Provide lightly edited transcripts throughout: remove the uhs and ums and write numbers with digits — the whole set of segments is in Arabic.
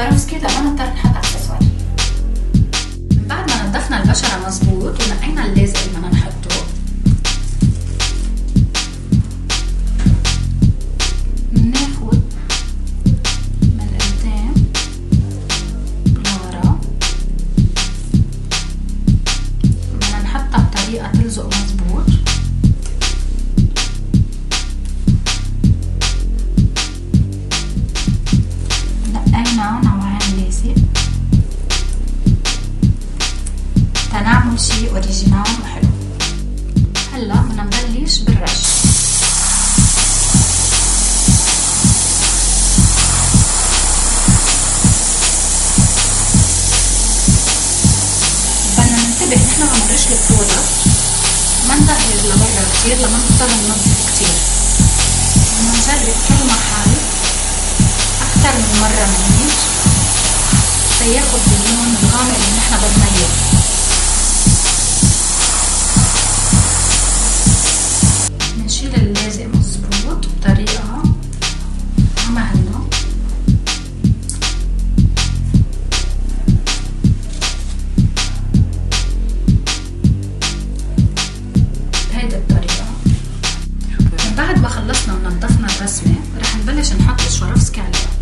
سواروفسكي لما نضطر نحط اكسسوار. من بعد ما نضفنا البشرة مظبوط ونقينا اللازق اللي بدنا نحطه، بناخد من قدام لورا، بدنا نحطها بطريقة تلزق مظبوط. نقينا نوعين لازق تنعمل شي اوريجينال وحلو. هلا بدنا نبلش بالرش. بدنا ننتبه نحن عم نرش البرودكت ما نظهر لبرا كتير لما نضطر ننظف كتير. بدنا نجرب كل محل اكتر من مرة من هيك تياخد اللون الغامق اللي نحن بدنا اياه. بنشيل اللازق مظبوط بطريقة عملنا. بهيدي الطريقة. من بعد ما خلصنا ونضفنا الرسمة رح نبلش نحط السواروفسكي عليها.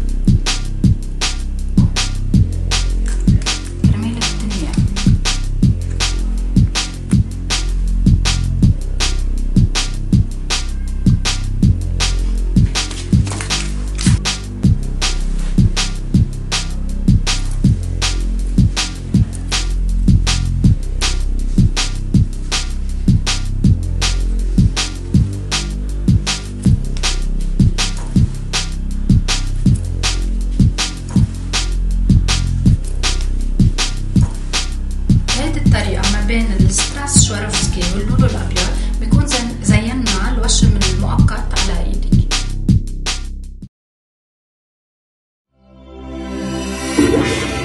الطريقة ما بين الستراس سواروفسكي واللولو الأبيض بيكون زينا الوش من المؤقت على ايدك.